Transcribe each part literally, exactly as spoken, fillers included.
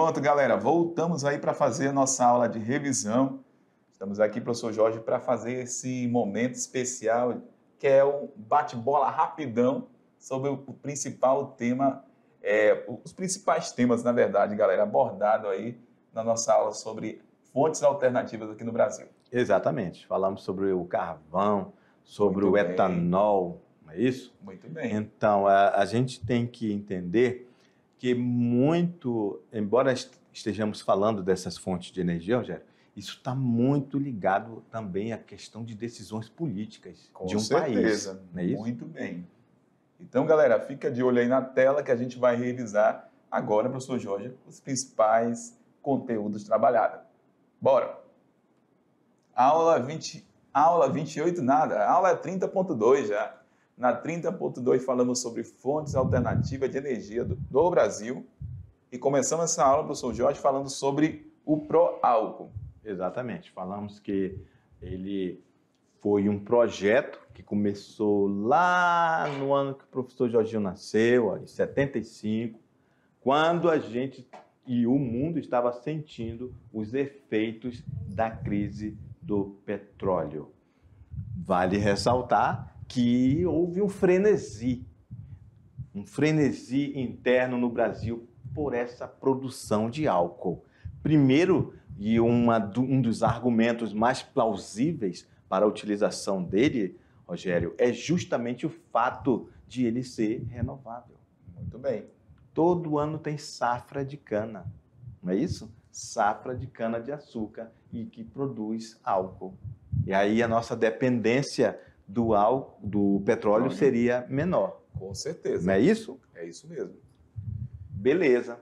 Pronto, galera, voltamos aí para fazer a nossa aula de revisão. Estamos aqui, professor Jorge, para fazer esse momento especial, que é um bate-bola rapidão sobre o principal tema, é, os principais temas, na verdade, galera, abordado aí na nossa aula sobre fontes alternativas aqui no Brasil. Exatamente. Falamos sobre o carvão, sobre Muito o bem. etanol, não é isso? Muito bem. Então, a, a gente tem que entender que muito, embora estejamos falando dessas fontes de energia, Rogério, isso está muito ligado também à questão de decisões políticas Com de um certeza. país, não é isso? Muito bem. Então, galera, fica de olho aí na tela que a gente vai revisar agora, professor Jorge, os principais conteúdos trabalhados. Bora! Aula vinte, aula vinte e oito nada, a aula é trinta ponto dois já. Na trinta ponto dois falamos sobre fontes alternativas de energia do, do Brasil e começamos essa aula, professor Jorge, falando sobre o pró-álcool. Exatamente. Falamos que ele foi um projeto que começou lá no ano que o professor Jorginho nasceu, em setenta e cinco, quando a gente e o mundo estava sentindo os efeitos da crise do petróleo. Vale ressaltar que houve um frenesi, um frenesi interno no Brasil por essa produção de álcool. Primeiro, e uma, um dos argumentos mais plausíveis para a utilização dele, Rogério, é justamente o fato de ele ser renovável. Muito bem. Todo ano tem safra de cana, não é isso? Safra de cana-de-açúcar e que produz álcool. E aí a nossa dependência do, álcool, do petróleo seria menor. Com certeza. Não é isso? É isso mesmo. Beleza.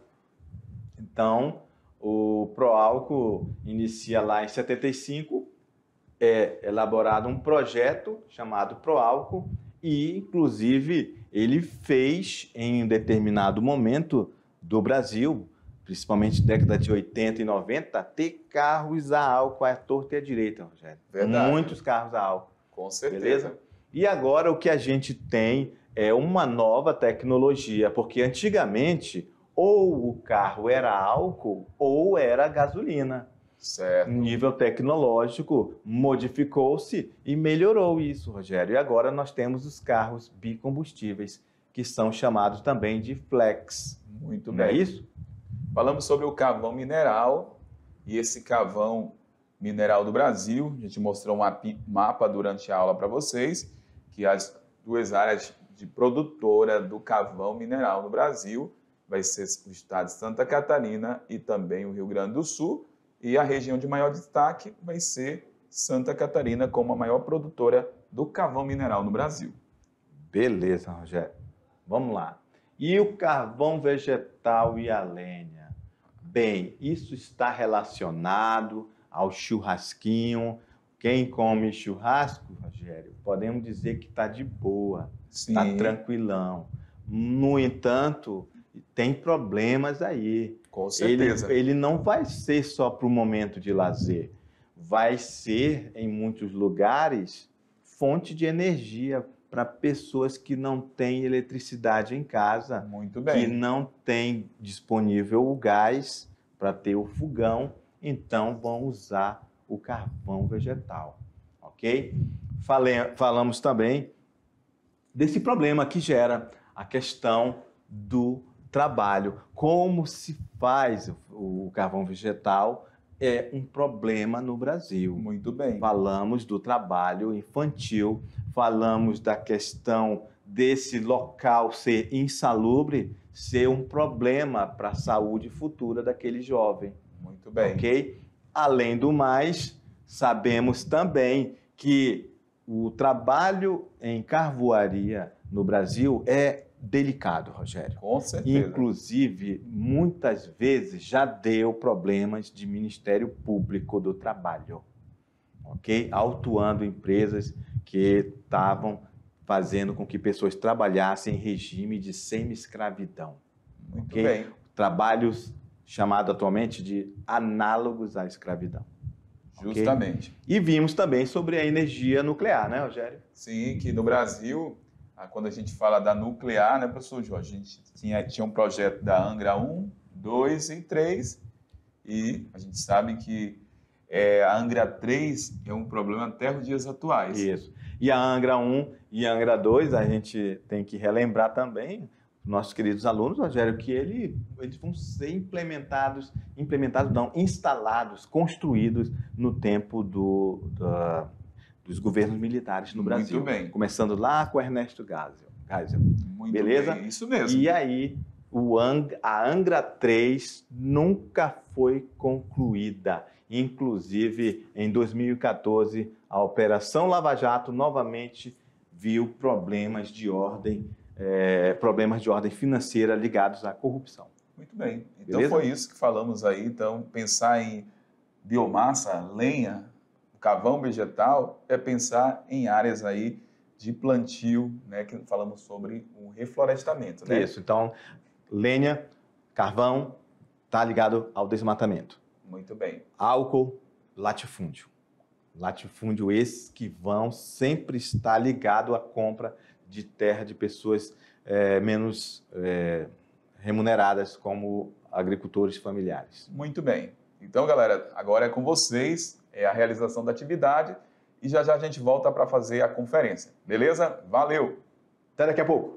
Então, o pró-álcool inicia lá em setenta e cinco, é elaborado um projeto chamado pró-álcool e, inclusive, ele fez, em um determinado momento do Brasil, principalmente década de oitenta e noventa, ter carros a álcool à torta e à direita, Rogério. Verdade. Muitos carros a álcool. Com certeza. Beleza? E agora o que a gente tem é uma nova tecnologia, porque antigamente ou o carro era álcool ou era gasolina. Certo. O nível tecnológico modificou-se e melhorou isso, Rogério. E agora nós temos os carros bicombustíveis, que são chamados também de flex. Muito Não bem. é isso? Falamos sobre o carvão mineral e esse carvão mineral do Brasil. A gente mostrou um mapa durante a aula para vocês, que as duas áreas de produtora do carvão mineral no Brasil vai ser o estado de Santa Catarina e também o Rio Grande do Sul. E a região de maior destaque vai ser Santa Catarina como a maior produtora do carvão mineral no Brasil. Beleza, Rogério. Vamos lá. E o carvão vegetal e a lenha? Bem, isso está relacionado ao churrasquinho. Quem come churrasco, Rogério, podemos dizer que está de boa, está tranquilão. No entanto, tem problemas aí. Com certeza. Ele, ele não vai ser só para o momento de lazer. Vai ser, em muitos lugares, fonte de energia para pessoas que não têm eletricidade em casa. Muito bem. Que não têm disponível o gás para ter o fogão, então vão usar o carvão vegetal, ok? Falei, falamos também desse problema que gera a questão do trabalho. Como se faz o carvão vegetal é um problema no Brasil. Muito bem. Falamos do trabalho infantil, falamos da questão desse local ser insalubre, ser um problema para a saúde futura daquele jovem. Muito bem. Ok? Além do mais, sabemos também que o trabalho em carvoaria no Brasil é delicado, Rogério. Com certeza. Inclusive, muitas vezes já deu problemas de Ministério Público do Trabalho, ok? Autuando empresas que estavam fazendo com que pessoas trabalhassem em regime de semi-escravidão. Muito okay? bem. Trabalhos chamados atualmente de análogos à escravidão. Justamente. Okay? E vimos também sobre a energia nuclear, né, Rogério? Sim, que no Brasil, quando a gente fala da nuclear, né, professor Jorge, a gente tinha, tinha um projeto da Angra um, dois e três. E a gente sabe que é, a Angra três é um problema até os dias atuais. Isso. E a Angra um e a Angra dois, a gente tem que relembrar também, nossos queridos alunos, Rogério, que ele, eles vão ser implementados, implementados não, instalados, construídos no tempo do, da, dos governos militares no Brasil. Muito bem. Começando lá com Ernesto Geisel. Muito Beleza? bem, isso mesmo. E aí, o Ang, a Angra três nunca foi concluída. Inclusive, em dois mil e quatorze, a Operação Lava Jato novamente viu problemas de ordem, é, problemas de ordem financeira ligados à corrupção. Muito bem. Então Beleza? foi isso que falamos aí. Então, pensar em biomassa, lenha, carvão vegetal, é pensar em áreas aí de plantio, né, que falamos sobre o reflorestamento, né? Isso. Então, lenha, carvão, está ligado ao desmatamento. Muito bem. Álcool, latifúndio. Latifúndio esse que vão sempre estar ligado à compra de terra de pessoas é, menos é, remuneradas, como agricultores familiares. Muito bem. Então, galera, agora é com vocês, é a realização da atividade e já já a gente volta para fazer a conferência. Beleza? Valeu! Até daqui a pouco.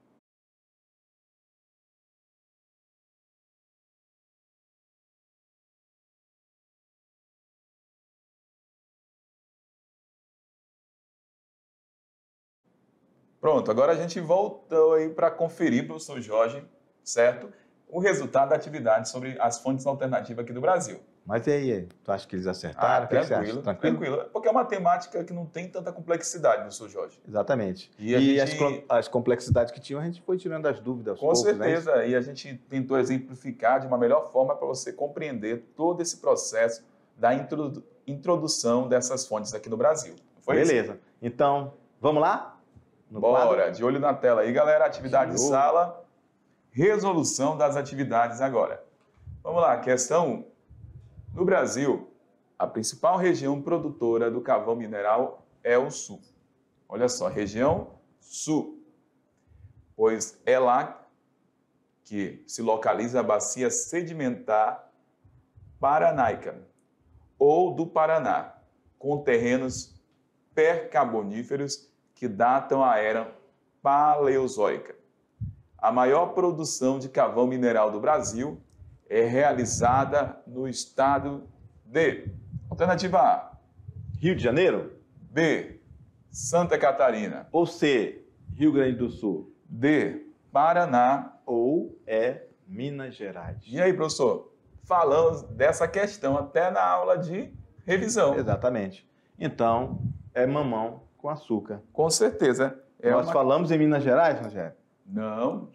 Pronto, agora a gente voltou aí para conferir, professor Jorge, certo? O resultado da atividade sobre as fontes alternativas aqui do Brasil. Mas e aí, tu acha que eles acertaram? Ah, O que que você acha? tranquilo, Tranquilo? tranquilo. Porque é uma temática que não tem tanta complexidade, professor Jorge. Exatamente. E E, a gente- as, clo- as complexidades que tinham, a gente foi tirando as dúvidas aos Com poucos, né? certeza, e a gente tentou exemplificar de uma melhor forma para você compreender todo esse processo da introdu- introdução dessas fontes aqui no Brasil. Foi isso? Beleza. Então, vamos lá? No Bora, quadro? de olho na tela aí, galera. Atividade de Show. sala, resolução das atividades agora. Vamos lá, questão um. No Brasil, a principal região produtora do carvão mineral é o Sul. Olha só, região Sul, pois é lá que se localiza a bacia sedimentar paranaica, ou do Paraná, com terrenos percarboníferos que datam a era paleozoica. A maior produção de carvão mineral do Brasil é realizada no estado de... Alternativa A, Rio de Janeiro? B, Santa Catarina, Ou C, Rio Grande do Sul? D, Paraná. Ou é Minas Gerais? E aí, professor? Falamos dessa questão até na aula de revisão. Exatamente. Então, é mamão com açúcar. Com certeza. É Nós uma... falamos em Minas Gerais, Rogério? Não,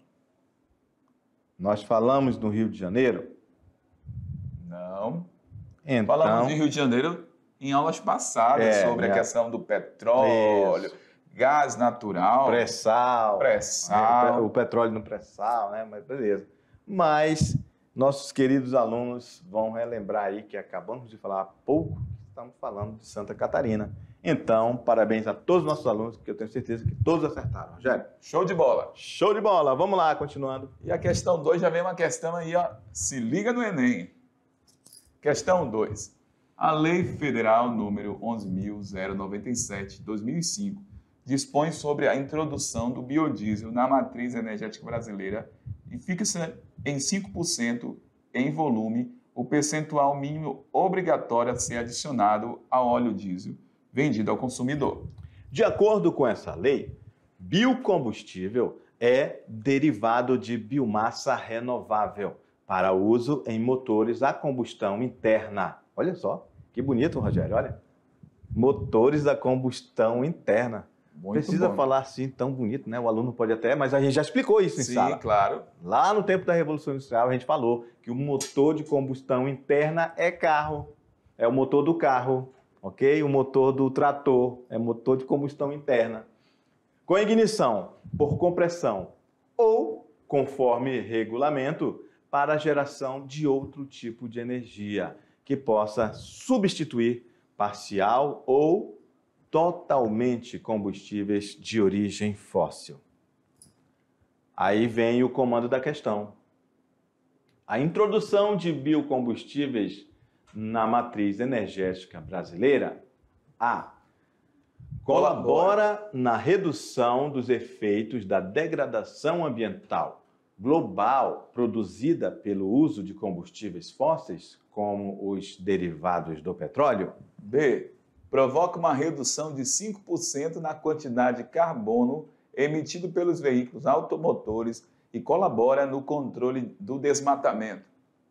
Nós falamos no Rio de Janeiro? não. Então, Falamos de Rio de Janeiro em aulas passadas É, sobre a né? questão do petróleo, Isso. gás natural, pré-sal. pré-sal. É, o petróleo no pré-sal, né? Mas beleza. Mas nossos queridos alunos vão relembrar aí que acabamos de falar há pouco que estamos falando de Santa Catarina. Então, parabéns a todos os nossos alunos, que eu tenho certeza que todos acertaram. Rogério, Show de bola. show de bola. Vamos lá, continuando. E a questão dois já vem uma questão aí, ó. Se liga no Enem. Questão dois. A Lei Federal número onze mil noventa e sete, dois mil e cinco, dispõe sobre a introdução do biodiesel na matriz energética brasileira e fixa em cinco por cento em volume o percentual mínimo obrigatório a ser adicionado ao óleo diesel vendido ao consumidor. De acordo com essa lei, biocombustível é derivado de biomassa renovável para uso em motores a combustão interna. Olha só, que bonito, Rogério, olha. Motores a combustão interna. Muito Precisa bom. falar assim tão bonito, né? O aluno pode até, mas a gente já explicou isso em Sim, sala. claro. Lá no tempo da Revolução Industrial, a gente falou que o motor de combustão interna é carro, é o motor do carro, ok? O motor do trator é motor de combustão interna. Com ignição por compressão ou, conforme regulamento, para a geração de outro tipo de energia que possa substituir parcial ou totalmente combustíveis de origem fóssil. Aí vem o comando da questão. A introdução de biocombustíveis na matriz energética brasileira, A. Colabora na redução dos efeitos da degradação ambiental global produzida pelo uso de combustíveis fósseis, como os derivados do petróleo. B. Provoca uma redução de cinco por cento na quantidade de carbono emitido pelos veículos automotores e colabora no controle do desmatamento.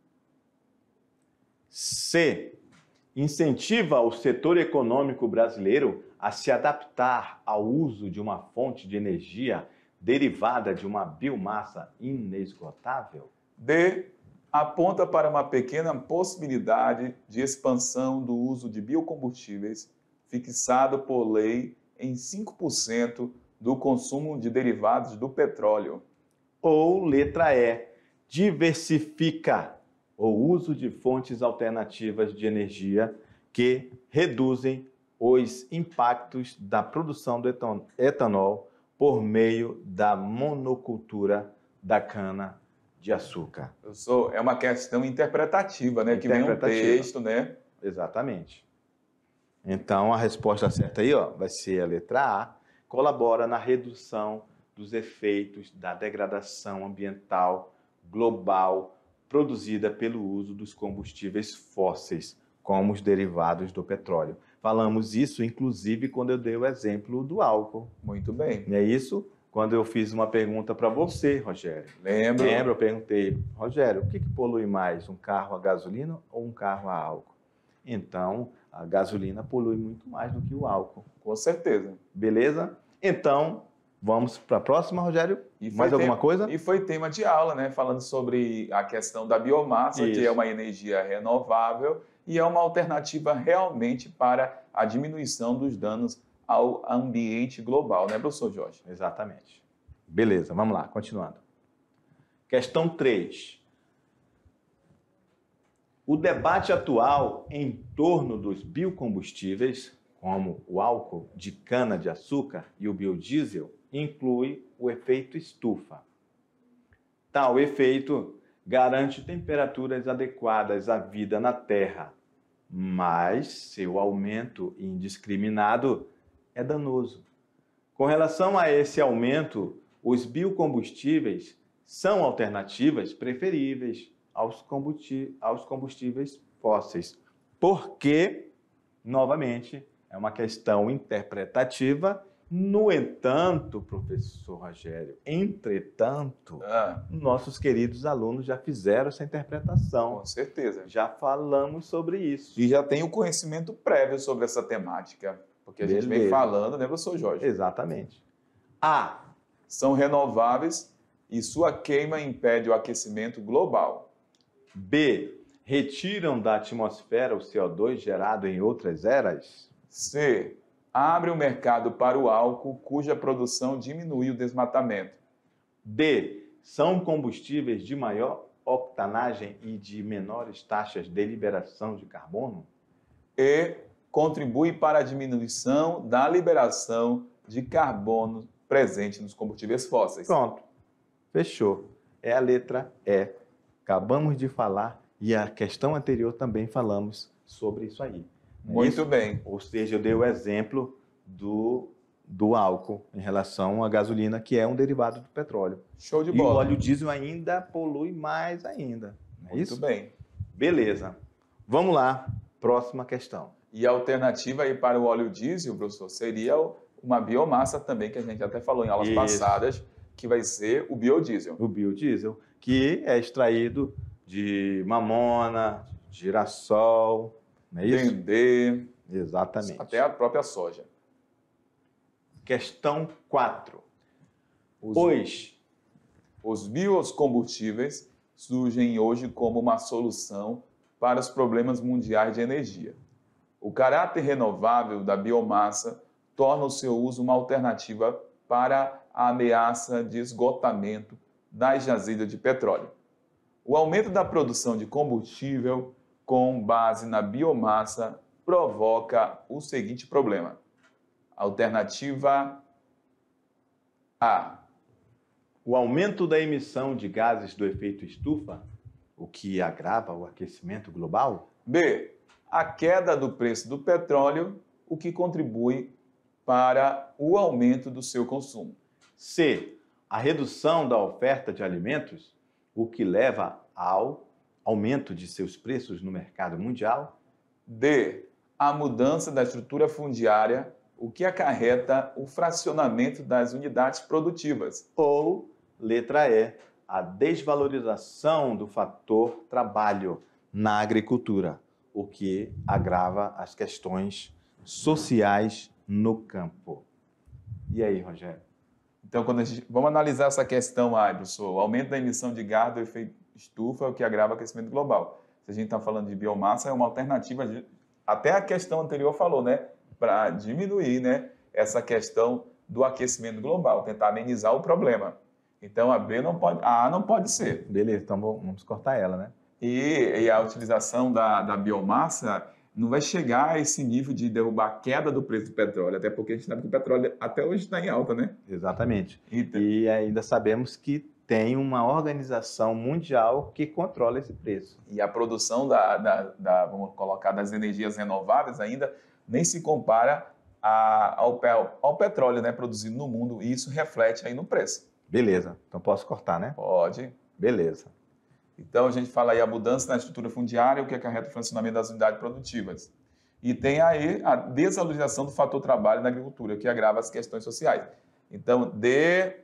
C. Incentiva o setor econômico brasileiro a se adaptar ao uso de uma fonte de energia derivada de uma biomassa inesgotável. D. Aponta para uma pequena possibilidade de expansão do uso de biocombustíveis, fixado por lei em cinco por cento do consumo de derivados do petróleo. Ou letra E. Diversifica o uso de fontes alternativas de energia que reduzem os impactos da produção do etanol por meio da monocultura da cana-de-açúcar. Professor, é uma questão interpretativa, né? Que vem um texto, né? Exatamente. Então, a resposta certa aí, ó, vai ser a letra A. Colabora na redução dos efeitos da degradação ambiental global produzida pelo uso dos combustíveis fósseis, como os derivados do petróleo. Falamos isso, inclusive, quando eu dei o exemplo do álcool. Muito bem. Não é isso? Quando eu fiz uma pergunta para você, Rogério. Lembro. Lembra? Eu perguntei, Rogério, o que, que polui mais, um carro a gasolina ou um carro a álcool? Então, a gasolina polui muito mais do que o álcool. Com certeza. Beleza? Então, vamos para a próxima, Rogério? E mais tema, alguma coisa? E foi tema de aula, né? Falando sobre a questão da biomassa, Isso. que é uma energia renovável e é uma alternativa realmente para a diminuição dos danos ao ambiente global, né, professor Jorge? Exatamente. Beleza, vamos lá, continuando. Questão três. O debate atual em torno dos biocombustíveis, como o álcool de cana-de-açúcar e o biodiesel, inclui o efeito estufa. Tal efeito garante temperaturas adequadas à vida na Terra, mas seu aumento indiscriminado é danoso. Com relação a esse aumento, os biocombustíveis são alternativas preferíveis aos combustíveis fósseis, porque, novamente, é uma questão interpretativa. No entanto, professor Rogério, entretanto, Ah, nossos queridos alunos já fizeram essa interpretação. com certeza. Já falamos sobre isso. E já tem o conhecimento prévio sobre essa temática, porque a gente vem Beleza. falando, né, professor Jorge? Exatamente. A. São renováveis e sua queima impede o aquecimento global. B. Retiram da atmosfera o C O dois gerado em outras eras. C. Abre o mercado para o álcool, cuja produção diminui o desmatamento. D. São combustíveis de maior octanagem e de menores taxas de liberação de carbono. E. Contribui para a diminuição da liberação de carbono presente nos combustíveis fósseis. Pronto. Fechou. É a letra E. Acabamos de falar e a questão anterior também falamos sobre isso aí. Muito Isso, bem. ou seja, eu dei o exemplo do, do álcool em relação à gasolina, que é um derivado do petróleo. Show de E o bola. óleo diesel ainda polui mais ainda. Não é Muito isso? bem. Beleza. Vamos lá. Próxima questão. E a alternativa aí para o óleo diesel, professor, seria uma biomassa também, que a gente até falou em aulas Isso. passadas, que vai ser o biodiesel. O biodiesel, que é extraído de mamona, girassol, não é isso? Dendê, Exatamente. até a própria soja. Questão quatro. Os, Os os biocombustíveis surgem hoje como uma solução para os problemas mundiais de energia. O caráter renovável da biomassa torna o seu uso uma alternativa para a ameaça de esgotamento das jazidas de petróleo. O aumento da produção de combustível com base na biomassa provoca o seguinte problema. Alternativa A. O aumento da emissão de gases do efeito estufa o que agrava o aquecimento global? B, a queda do preço do petróleo, o que contribui para o aumento do seu consumo. C, a redução da oferta de alimentos, o que leva ao aumento de seus preços no mercado mundial. D, a mudança da estrutura fundiária, o que acarreta o fracionamento das unidades produtivas. Ou, letra E, a desvalorização do fator trabalho na agricultura, o que agrava as questões sociais no campo. E aí, Rogério? Então, quando a gente, vamos analisar essa questão aí, professor. O aumento da emissão de gás do efeito estufa é o que agrava o aquecimento global. Se a gente está falando de biomassa, é uma alternativa, de, até a questão anterior falou, né? Para diminuir, né, essa questão do aquecimento global, tentar amenizar o problema. Então, a B não pode, a A não pode ser. Beleza, então vamos cortar ela, né? E, e a utilização da, da biomassa não vai chegar a esse nível de derrubar a queda do preço do petróleo, até porque a gente sabe que o petróleo até hoje está em alta, né? Exatamente. Então, e ainda sabemos que tem uma organização mundial que controla esse preço. E a produção da, da, da vamos colocar, das energias renováveis ainda nem se compara a, ao, ao petróleo, né, produzido no mundo, e isso reflete aí no preço. Beleza, então posso cortar, né? Pode. Beleza. Então, a gente fala aí a mudança na estrutura fundiária, o que acarreta o funcionamento das unidades produtivas. E tem aí a desvalorização do fator trabalho na agricultura, que agrava as questões sociais. Então, D,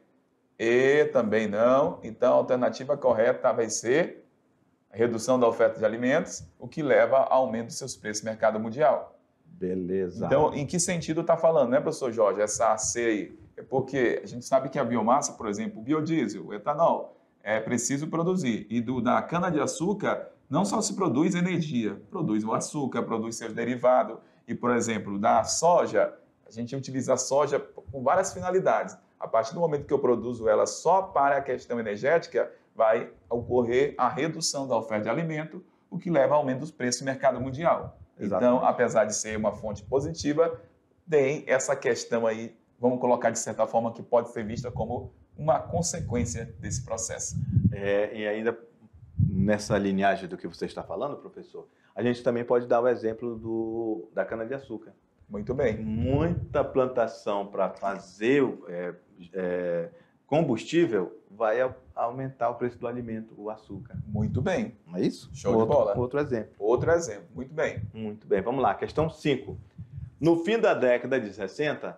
E também não. Então, a alternativa correta vai ser a redução da oferta de alimentos, o que leva ao aumento dos seus preços no mercado mundial. Beleza. Então, em que sentido está falando, né, professor Jorge, essa C aí? É porque a gente sabe que a biomassa, por exemplo, o biodiesel, o etanol, é preciso produzir. E do, da cana-de-açúcar, não só se produz energia, produz o açúcar, produz seus derivados. E, por exemplo, da soja, a gente utiliza a soja com várias finalidades. A partir do momento que eu produzo ela só para a questão energética, vai ocorrer a redução da oferta de alimento, o que leva ao aumento dos preços no mercado mundial. Exatamente. Então, apesar de ser uma fonte positiva, tem essa questão aí, vamos colocar de certa forma, que pode ser vista como uma consequência desse processo. É, e ainda nessa linhagem do que você está falando, professor, a gente também pode dar o exemplo do, da cana-de-açúcar. Muito bem. Muita plantação para fazer é, é, combustível vai a, aumentar o preço do alimento, o açúcar. Muito bem. Não é isso? Show outro, de bola. Outro exemplo. Outro exemplo. Muito bem. Muito bem. Vamos lá. Questão cinco. No fim da década de sessenta,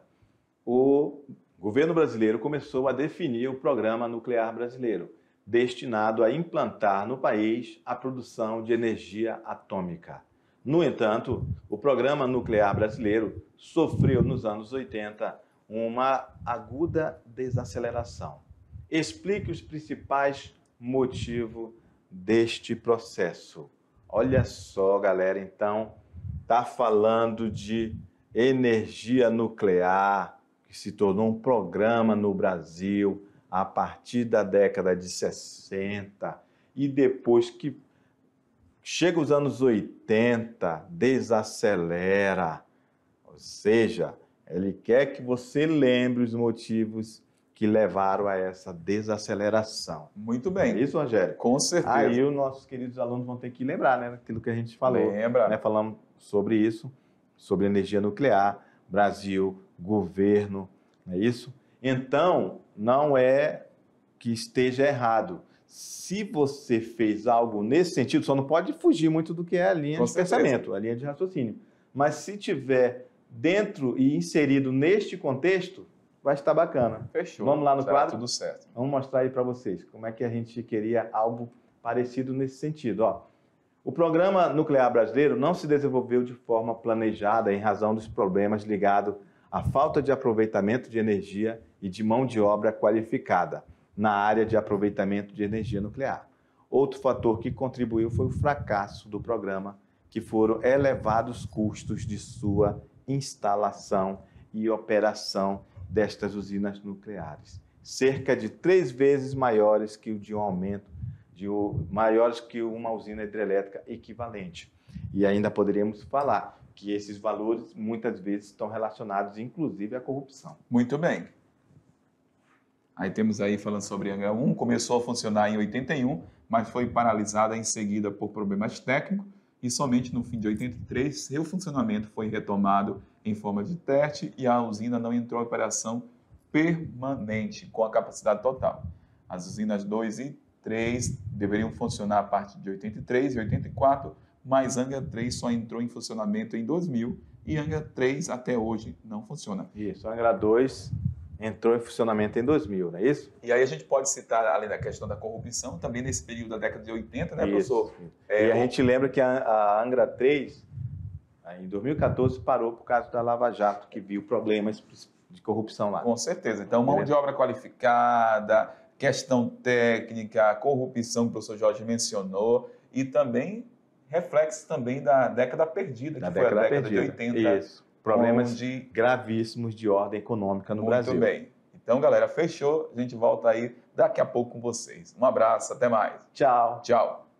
o governo brasileiro começou a definir o Programa Nuclear Brasileiro, destinado a implantar no país a produção de energia atômica. No entanto, o Programa Nuclear Brasileiro sofreu nos anos oitenta uma aguda desaceleração. Explique os principais motivos deste processo. Olha só, galera, então, tá falando de energia nuclear, que se tornou um programa no Brasil a partir da década de sessenta, e depois que chega os anos oitenta, desacelera. Ou seja, ele quer que você lembre os motivos que levaram a essa desaceleração. Muito bem. É isso, Rogério? Com certeza. Aí os nossos queridos alunos vão ter que lembrar, né, aquilo que a gente falou. Lembra. Né, falamos sobre isso, sobre energia nuclear, Brasil, governo, não é isso? Então, não é que esteja errado. Se você fez algo nesse sentido, só não pode fugir muito do que é a linha Com de certeza. pensamento, a linha de raciocínio. Mas se tiver dentro e inserido neste contexto, vai estar bacana. Fechou. Vamos lá no Será quadro? Tudo certo. Vamos mostrar aí para vocês como é que a gente queria algo parecido nesse sentido. Ó, o Programa Nuclear Brasileiro não se desenvolveu de forma planejada em razão dos problemas ligados à falta de aproveitamento de energia e de mão de obra qualificada na área de aproveitamento de energia nuclear. Outro fator que contribuiu foi o fracasso do programa, que foram elevados custos de sua instalação e operação destas usinas nucleares, cerca de três vezes maiores que o de um aumento, de o, maiores que uma usina hidrelétrica equivalente. E ainda poderíamos falar que esses valores muitas vezes estão relacionados, inclusive, à corrupção. Muito bem. Aí temos aí falando sobre H um, começou a funcionar em oitenta e um, mas foi paralisada em seguida por problemas técnicos e somente no fim de oitenta e três seu funcionamento foi retomado em forma de teste e a usina não entrou em operação permanente com a capacidade total. As usinas dois e três deveriam funcionar a partir de oitenta e três e oitenta e quatro, mas Angra três só entrou em funcionamento em dois mil e Angra três até hoje não funciona. Isso, Angra dois entrou em funcionamento em dois mil, não é isso? E aí a gente pode citar, além da questão da corrupção, também nesse período da década de oitenta, né, Isso. professor? É, e a o... gente lembra que a, a Angra três, em dois mil e quatorze, parou por causa da Lava Jato, que viu problemas de corrupção lá. Com certeza. Então, mão de obra qualificada, questão técnica, corrupção que o professor Jorge mencionou, e também reflexo também da década perdida, que da foi década a década perdida. de oitenta. Isso. Problemas onde... gravíssimos de ordem econômica no Muito Brasil. Muito bem. Então, galera, fechou. A gente volta aí daqui a pouco com vocês. Um abraço, até mais. Tchau. Tchau.